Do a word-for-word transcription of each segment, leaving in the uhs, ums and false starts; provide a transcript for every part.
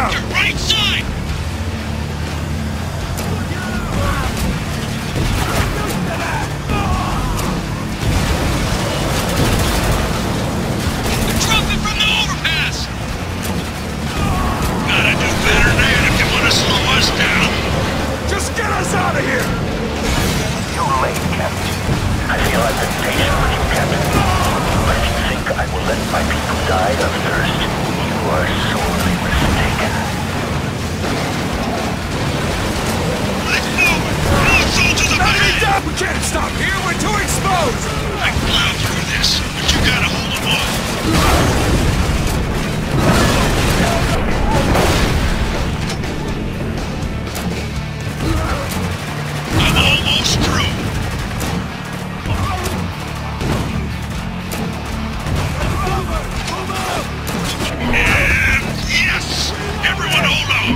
down! Sector, right side! They're dropping from the overpass! Gotta do better than that if you want to slow us down! Just get us out of here! Too late, Captain. I feel I've been patient with you, Captain. But if you think I will let my people die of thirst, you are sorely mistaken. Let's move! More soldiers up Enemy ahead! down! We can't stop here! We're too exposed! I plowed through this, but you gotta hold them off. I'm almost through. And yes! Everyone hold on!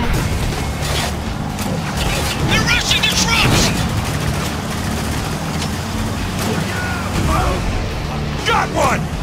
They're rushing the trucks! Got one!